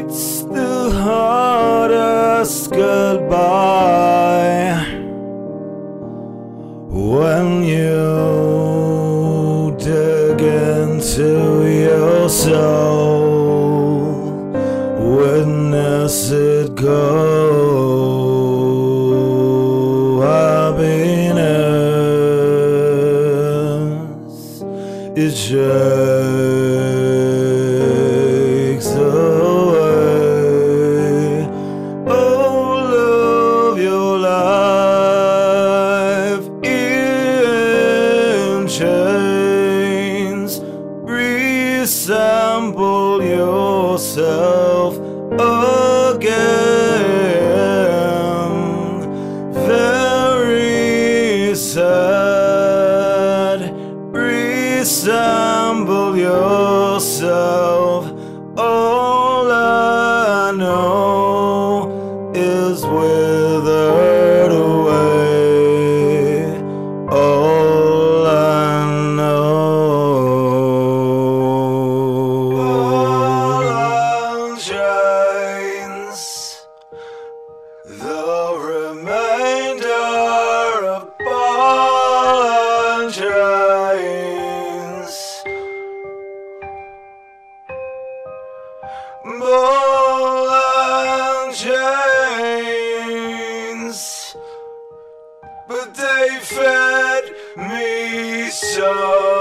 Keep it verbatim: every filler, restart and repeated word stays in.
It's the hardest goodbye when you dig into your soul, witness it go. Happiness, it shakes away all of your life in chains. Resample yourself again. Very sad. Resample yourself. All I know is withered away. All I know. Ball and chains. The remainder of ball and chains. Ball and chains, but they fed me so.